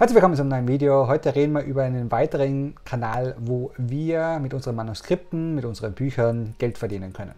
Herzlich willkommen zum neuen Video. Heute reden wir über einen weiteren Kanal, wo wir mit unseren Manuskripten, mit unseren Büchern Geld verdienen können.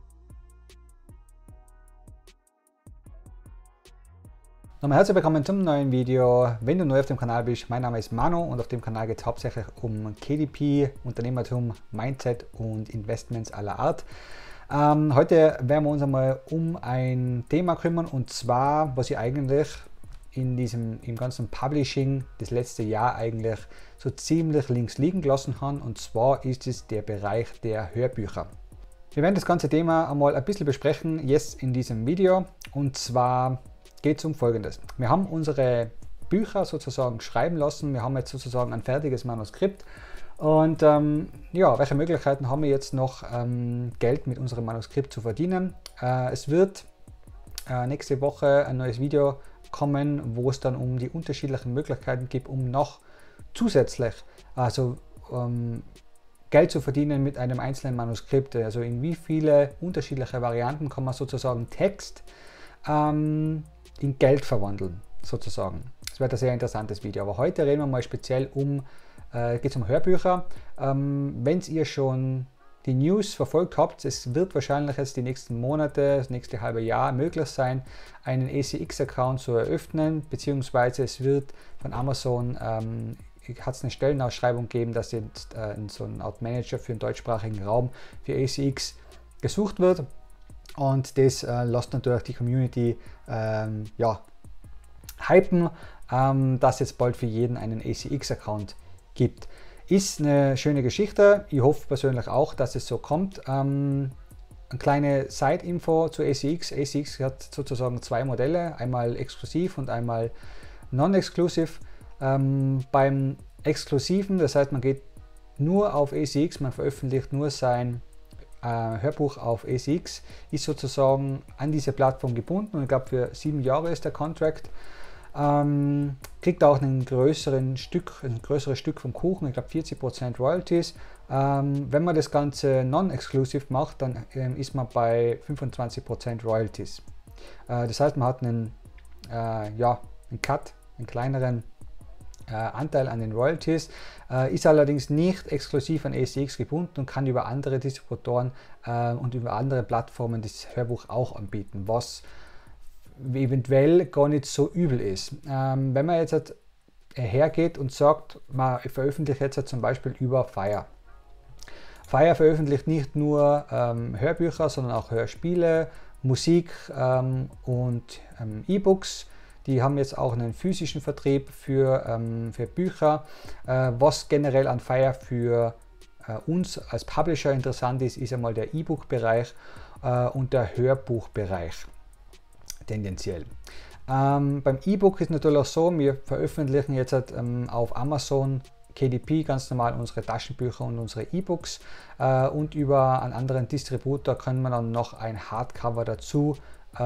Nochmal herzlich willkommen zum neuen Video. Wenn du neu auf dem Kanal bist, mein Name ist Manu und auf dem Kanal geht es hauptsächlich um KDP, Unternehmertum, Mindset und Investments aller Art. Heute werden wir uns einmal um ein Thema kümmern, und zwar, was ich eigentlich im ganzen Publishing das letzte Jahr eigentlich so ziemlich links liegen gelassen habe, und zwar ist es der Bereich der Hörbücher. Wir werden das ganze Thema einmal ein bisschen besprechen jetzt in diesem Video, und zwar geht es um Folgendes. Wir haben unsere Bücher sozusagen schreiben lassen, wir haben jetzt sozusagen ein fertiges Manuskript, und ja, welche Möglichkeiten haben wir jetzt noch, Geld mit unserem Manuskript zu verdienen? Es wird nächste Woche ein neues Video kommen, wo es dann um die unterschiedlichen Möglichkeiten gibt, um noch zusätzlich Geld zu verdienen mit einem einzelnen Manuskript. Also in wie viele unterschiedliche Varianten kann man sozusagen Text in Geld verwandeln, sozusagen. Das wird ein sehr interessantes Video. Aber heute reden wir mal speziell geht es um Hörbücher. Wenn ihr schon die News verfolgt habt, es wird wahrscheinlich jetzt die nächsten Monate, das nächste halbe Jahr möglich sein, einen ACX-Account zu eröffnen, beziehungsweise es wird von Amazon, hat es eine Stellenausschreibung gegeben, dass jetzt so eine Art Manager für den deutschsprachigen Raum für ACX gesucht wird, und das lässt natürlich die Community ja, hypen, dass jetzt bald für jeden einen ACX-Account gibt. Ist eine schöne Geschichte. Ich hoffe persönlich auch, dass es so kommt. Eine kleine Side-Info zu ACX. ACX hat sozusagen zwei Modelle, einmal exklusiv und einmal non-exklusiv. Beim Exklusiven, das heißt, man geht nur auf ACX, man veröffentlicht nur sein Hörbuch auf ACX, ist sozusagen an diese Plattform gebunden, und ich glaube, für 7 Jahre ist der Contract. Kriegt auch ein größeres Stück vom Kuchen, ich glaube 40% Royalties. Wenn man das Ganze non-exclusive macht, dann ist man bei 25% Royalties. Das heißt, man hat einen Cut, einen kleineren Anteil an den Royalties, ist allerdings nicht exklusiv an ACX gebunden und kann über andere Distributoren und über andere Plattformen das Hörbuch auch anbieten, was eventuell gar nicht so übel ist. Wenn man jetzt hergeht und sagt, man veröffentlicht jetzt zum Beispiel über Fire. Fire veröffentlicht nicht nur Hörbücher, sondern auch Hörspiele, Musik und E-Books. Die haben jetzt auch einen physischen Vertrieb für Bücher. Was generell an Fire für uns als Publisher interessant ist, ist einmal der E-Book-Bereich und der Hörbuchbereich. Tendenziell. Beim E-Book ist natürlich auch so, wir veröffentlichen jetzt auf Amazon KDP ganz normal unsere Taschenbücher und unsere E-Books, und über einen anderen Distributor können wir dann noch ein Hardcover dazu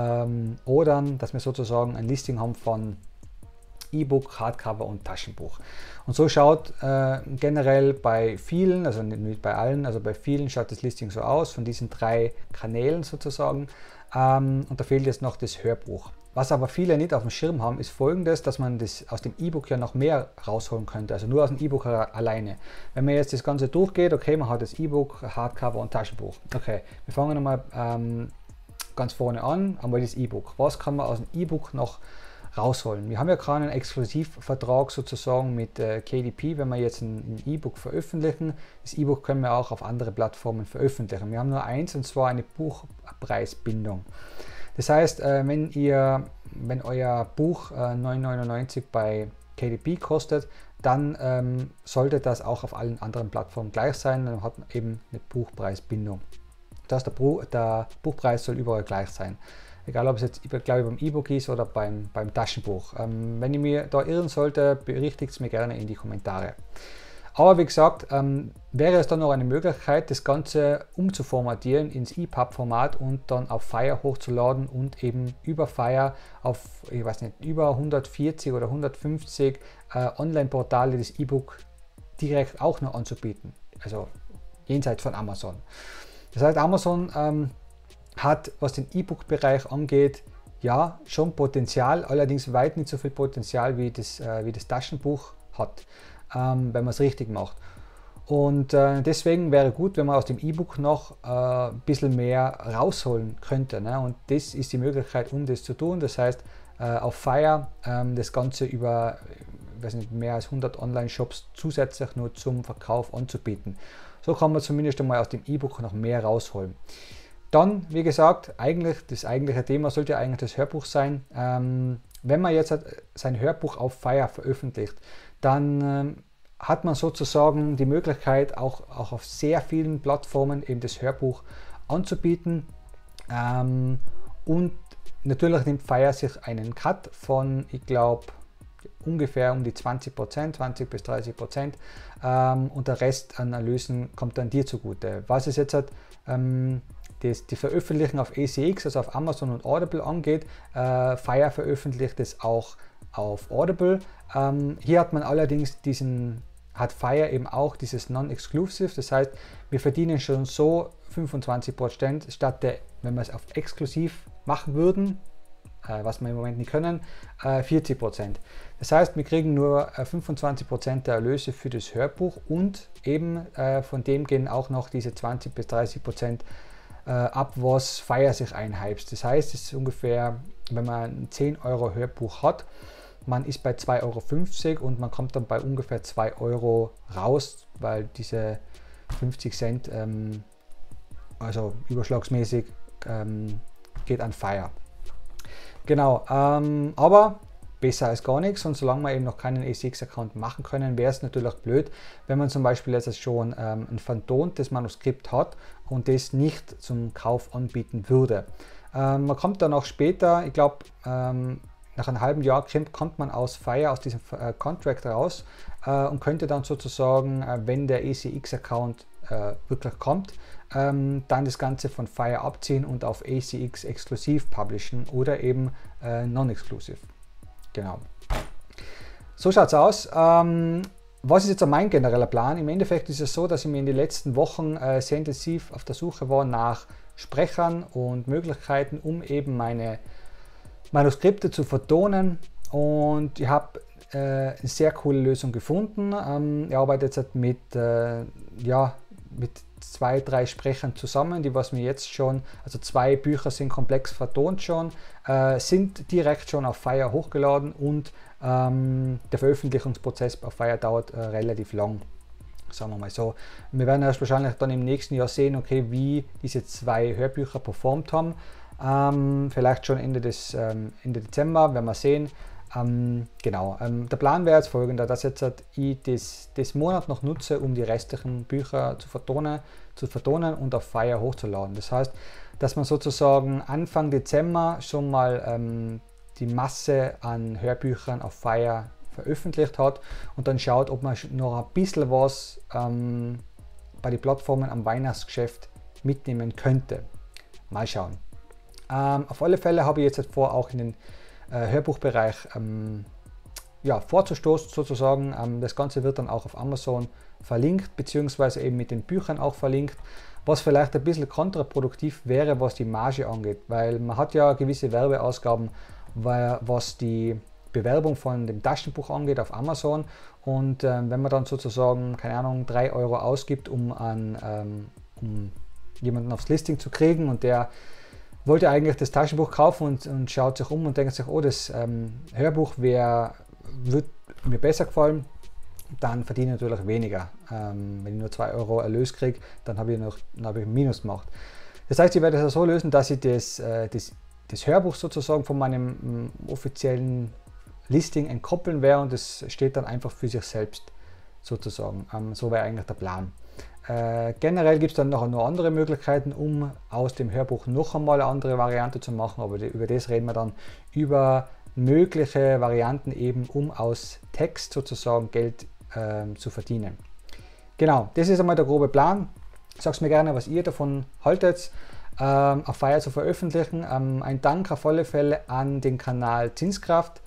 ordern, dass wir sozusagen ein Listing haben von E-Book, Hardcover und Taschenbuch. Und so schaut generell bei vielen, also nicht bei allen, also bei vielen schaut das Listing so aus, von diesen 3 Kanälen sozusagen. Und da fehlt jetzt noch das Hörbuch. Was aber viele nicht auf dem Schirm haben, ist Folgendes, dass man das aus dem E-Book ja noch mehr rausholen könnte, also nur aus dem E-Book alleine. Wenn man jetzt das Ganze durchgeht, okay, man hat das E-Book, Hardcover und Taschenbuch. Okay, wir fangen nochmal ganz vorne an, einmal das E-Book. Was kann man aus dem E-Book noch rausholen? Wir haben ja gerade einen Exklusivvertrag sozusagen mit KDP, wenn wir jetzt ein E-Book veröffentlichen. Das E-Book können wir auch auf andere Plattformen veröffentlichen. Wir haben nur eins, und zwar eine Buchpreisbindung. Das heißt, wenn euer Buch 9,99 bei KDP kostet, dann sollte das auch auf allen anderen Plattformen gleich sein. Dann hat man eben eine Buchpreisbindung. Das heißt, der Buchpreis soll überall gleich sein. Egal, ob es jetzt beim E-Book ist oder beim Taschenbuch. Wenn ich mir da irren sollte, berichtigt es mir gerne in die Kommentare. Aber wie gesagt, wäre es dann noch eine Möglichkeit, das Ganze umzuformatieren ins EPUB-Format und dann auf Fire hochzuladen und eben über Fire auf, ich weiß nicht, über 140 oder 150 Online-Portale das E-Book direkt auch noch anzubieten. Also jenseits von Amazon. Das heißt, Amazon hat, was den E-Book-Bereich angeht, ja, schon Potenzial, allerdings weit nicht so viel Potenzial wie das Taschenbuch hat, wenn man es richtig macht. Und deswegen wäre gut, wenn man aus dem E-Book noch ein bisschen mehr rausholen könnte. Ne? Und das ist die Möglichkeit, um das zu tun. Das heißt, auf Fire das Ganze über mehr als 100 Online-Shops zusätzlich nur zum Verkauf anzubieten. So kann man zumindest einmal aus dem E-Book noch mehr rausholen. Dann, wie gesagt, das eigentliche Thema sollte eigentlich das Hörbuch sein. Wenn man jetzt sein Hörbuch auf Fire veröffentlicht, dann hat man sozusagen die Möglichkeit, auch auf sehr vielen Plattformen eben das Hörbuch anzubieten. Und natürlich nimmt Fire sich einen Cut von, ich glaube, ungefähr um die 20%, 20 bis 30%, und der Rest an Erlösen kommt dann dir zugute. Was es jetzt hat, die Veröffentlichung auf ACX, also auf Amazon und Audible angeht, Fire veröffentlicht es auch auf Audible. Hier hat man allerdings hat Fire eben auch dieses Non-Exclusive, das heißt, wir verdienen schon so 25% statt wenn wir es auf exklusiv machen würden, was wir im Moment nicht können, 40%. Das heißt, wir kriegen nur 25% der Erlöse für das Hörbuch und eben von dem gehen auch noch diese 20 bis 30% ab, was Fire sich einheimst. Das heißt, es ist ungefähr, wenn man ein 10 Euro Hörbuch hat, man ist bei 2,50 Euro und man kommt dann bei ungefähr 2 Euro raus, weil diese 50 Cent, also überschlagsmäßig, geht an Fire. Genau, aber besser als gar nichts, und solange wir eben noch keinen ACX-Account machen können, wäre es natürlich blöd, wenn man zum Beispiel jetzt schon ein vertontes Manuskript hat und das nicht zum Kauf anbieten würde. Man kommt dann auch später, ich glaube, nach einem halben Jahr kommt man aus Fire, aus diesem Contract raus und könnte dann sozusagen, wenn der ACX-Account wirklich kommt, dann das Ganze von Fire abziehen und auf ACX exklusiv publishen oder eben non-exclusive. Genau. So schaut es aus. Was ist jetzt mein genereller Plan? Im Endeffekt ist es so, dass ich mir in den letzten Wochen sehr intensiv auf der Suche war nach Sprechern und Möglichkeiten, um eben meine Manuskripte zu vertonen, und ich habe eine sehr coole Lösung gefunden. Ich arbeite jetzt mit 2, 3 Sprechern zusammen, die was mir jetzt schon, also 2 Bücher sind komplex vertont schon, sind direkt schon auf Fire hochgeladen, und der Veröffentlichungsprozess auf Fire dauert relativ lang, sagen wir mal so. Wir werden erst wahrscheinlich dann im nächsten Jahr sehen, okay, wie diese 2 Hörbücher performt haben. Vielleicht schon Ende Dezember, werden wir sehen. Genau, der Plan wäre jetzt folgender, dass jetzt ich das Monat noch nutze, um die restlichen Bücher zu vertonen und auf Fire hochzuladen. Das heißt, dass man sozusagen Anfang Dezember schon mal die Masse an Hörbüchern auf Fire veröffentlicht hat und dann schaut, ob man noch ein bisschen was bei den Plattformen am Weihnachtsgeschäft mitnehmen könnte. Mal schauen. Auf alle Fälle habe ich jetzt vor, auch in den Hörbuchbereich vorzustoßen sozusagen. Das Ganze wird dann auch auf Amazon verlinkt, beziehungsweise eben mit den Büchern auch verlinkt, was vielleicht ein bisschen kontraproduktiv wäre, was die Marge angeht, weil man hat ja gewisse Werbeausgaben, was die Bewerbung von dem Taschenbuch angeht auf Amazon, und wenn man dann sozusagen, keine Ahnung, 3 Euro ausgibt, um jemanden aufs Listing zu kriegen, und der wollte eigentlich das Taschenbuch kaufen und schaut sich um und denkt sich, oh, das Hörbuch wird mir besser gefallen, dann verdiene ich natürlich weniger. Wenn ich nur 2 Euro Erlös kriege, dann habe ich ein Minus gemacht. Das heißt, ich werde das so lösen, dass ich das Hörbuch sozusagen von meinem offiziellen Listing entkoppeln werde, und das steht dann einfach für sich selbst sozusagen. So wäre eigentlich der Plan. Generell gibt es dann noch andere Möglichkeiten, um aus dem Hörbuch noch einmal eine andere Variante zu machen, aber über das reden wir dann, über mögliche Varianten eben, um aus Text sozusagen Geld zu verdienen. Genau, das ist einmal der grobe Plan. Sagt mir gerne, was ihr davon haltet, auf Fire zu veröffentlichen. Ein Dank auf alle Fälle an den Kanal Zinskraft.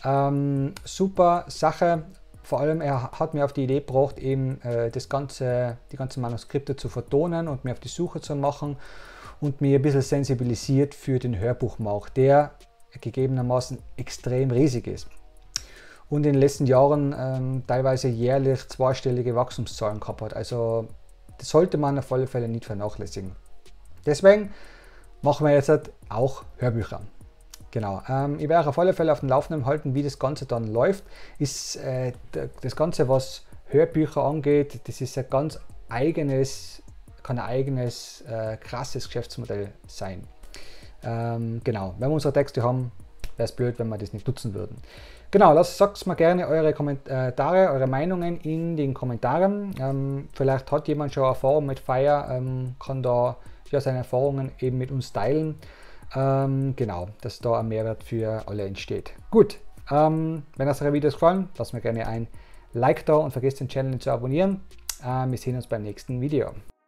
Super Sache. Vor allem, er hat mir auf die Idee gebracht, eben die ganzen Manuskripte zu vertonen und mir auf die Suche zu machen und mir ein bisschen sensibilisiert für den Hörbuchmarkt, der gegebenermaßen extrem riesig ist. Und in den letzten Jahren teilweise jährlich zweistellige Wachstumszahlen gehabt hat. Also das sollte man auf alle Fälle nicht vernachlässigen. Deswegen machen wir jetzt auch Hörbücher. Genau, ich werde auf alle Fälle auf dem Laufenden halten, wie das Ganze dann läuft. Das Ganze, was Hörbücher angeht, das ist ein ganz eigenes, krasses Geschäftsmodell sein. Genau, wenn wir unsere Texte haben, wäre es blöd, wenn wir das nicht nutzen würden. Genau, sagt mir gerne eure Kommentare, eure Meinungen in den Kommentaren. Vielleicht hat jemand schon Erfahrung mit Fire, kann da ja seine Erfahrungen eben mit uns teilen. Genau, dass da ein Mehrwert für alle entsteht. Gut, wenn euch eure Videos gefallen, lasst mir gerne ein Like da und vergesst den Channel nicht zu abonnieren. Wir sehen uns beim nächsten Video.